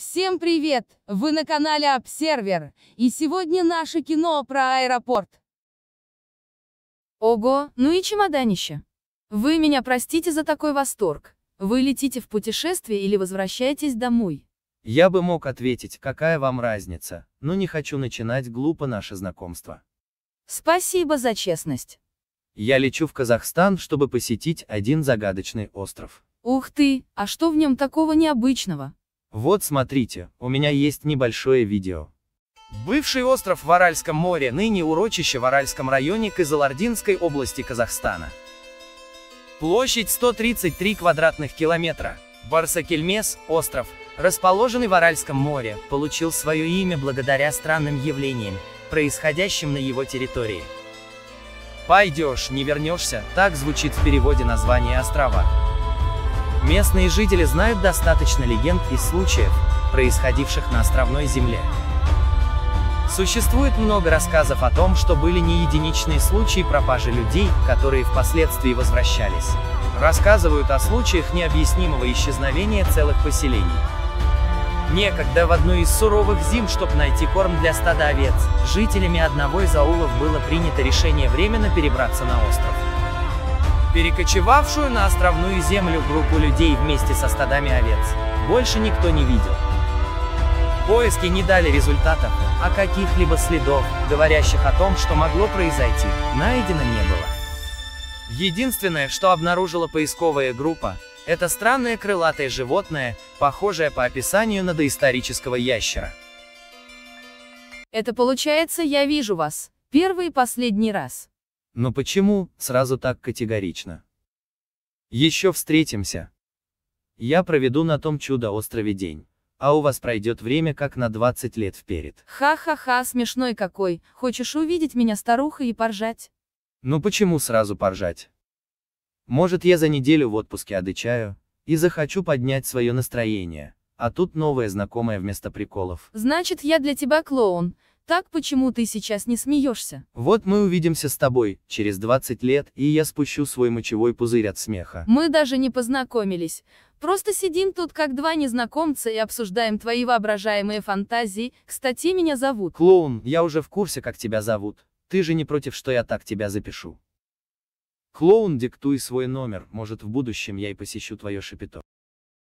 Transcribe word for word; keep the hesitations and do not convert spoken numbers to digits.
Всем привет! Вы на канале Observer, и сегодня наше кино про аэропорт. Ого, ну и чемоданище. Вы меня простите за такой восторг. Вы летите в путешествие или возвращаетесь домой? Я бы мог ответить, какая вам разница, но не хочу начинать глупо наше знакомство. Спасибо за честность. Я лечу в Казахстан, чтобы посетить один загадочный остров. Ух ты, а что в нем такого необычного? Вот смотрите, у меня есть небольшое видео. Бывший остров в Аральском море, ныне урочище в Аральском районе Кызылординской области Казахстана. Площадь сто тридцать три квадратных километра. Барсакельмес, остров, расположенный в Аральском море, получил свое имя благодаря странным явлениям, происходящим на его территории. «Пойдешь, не вернешься», так звучит в переводе название острова. Местные жители знают достаточно легенд и случаев, происходивших на островной земле. Существует много рассказов о том, что были не единичные случаи пропажи людей, которые впоследствии возвращались. Рассказывают о случаях необъяснимого исчезновения целых поселений. Некогда в одну из суровых зим, чтобы найти корм для стада овец, жителями одного из аулов было принято решение временно перебраться на остров. Перекочевавшую на островную землю группу людей вместе со стадами овец больше никто не видел. Поиски не дали результатов, а каких-либо следов, говорящих о том, что могло произойти, найдено не было. Единственное, что обнаружила поисковая группа, это странное крылатое животное, похожее по описанию на доисторического ящера. Это получается, я вижу вас первый и последний раз. Но почему сразу так категорично? Еще встретимся. Я проведу на том чудо-острове день, а у вас пройдет время как на двадцать лет вперед. Ха-ха-ха, смешной какой. Хочешь увидеть меня старухой и поржать? Ну почему сразу поржать? Может, я за неделю в отпуске одичаю и захочу поднять свое настроение, а тут новое знакомое вместо приколов. Значит, я для тебя клоун. Так почему ты сейчас не смеешься? Вот мы увидимся с тобой через двадцать лет, и я спущу свой мочевой пузырь от смеха. Мы даже не познакомились. Просто сидим тут как два незнакомца и обсуждаем твои воображаемые фантазии. Кстати, меня зовут. Клоун, я уже в курсе, как тебя зовут. Ты же не против, что я так тебя запишу? Клоун, диктуй свой номер, может, в будущем я и посещу твое шапито.